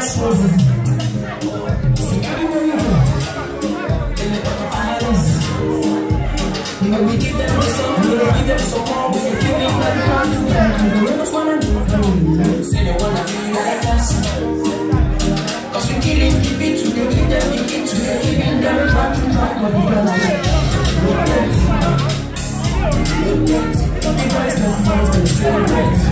Yes, moving. See everywhere you go. In the islands. You know, we give them the song, we give them some more, we give them that part to them. We just wanna do. Say they wanna be like us. Cause we killing the beat to they give them the beat to they giving them the part to them. But we don't like it. Look at the boys, the celebrate.